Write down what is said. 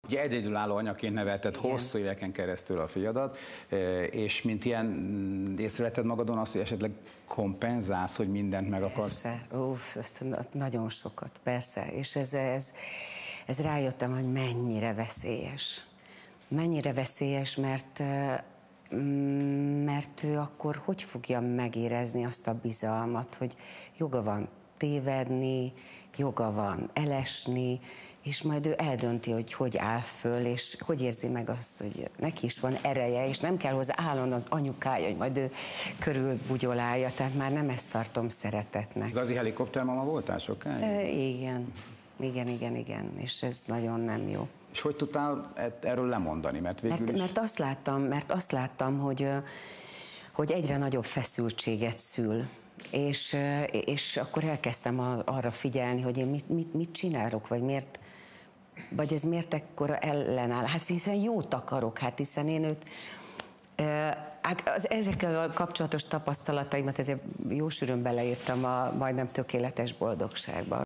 Ugye egyedülálló anyaként nevelted hosszú éveken keresztül a fiadat, és mint ilyen észrevetted magadon azt, hogy esetleg kompenzálsz, hogy mindent meg akarsz? Persze, nagyon sokat, persze, és ez rájöttem, hogy mennyire veszélyes. Mennyire veszélyes, mert ő akkor hogy fogja megérezni azt a bizalmat, hogy joga van tévedni, joga van elesni, és majd ő eldönti, hogy áll föl, és hogy érzi meg azt, hogy neki is van ereje, és nem kell hozzá állandóan az anyukája, hogy majd ő körülbugyolálja, tehát már nem ezt tartom szeretetnek. Igazi helikoptermama voltál sokáig? Igen, és ez nagyon nem jó. És hogy tudtál erről lemondani? Mert azt láttam, hogy egyre nagyobb feszültséget szül. És akkor elkezdtem arra figyelni, hogy én mit csinálok, vagy ez miért ekkora ellenáll. Hát hiszen jót akarok, hiszen én őt... ezekkel a kapcsolatos tapasztalataimat ezért jó sűrűn beleírtam a Majdnem tökéletes boldogságba.